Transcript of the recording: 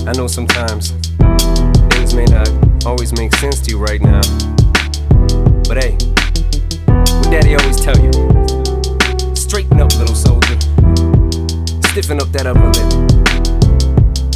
I know sometimes things may not always make sense to you right now, but hey, what Daddy always tell you, straighten up, little soldier, stiffen up that upper lip.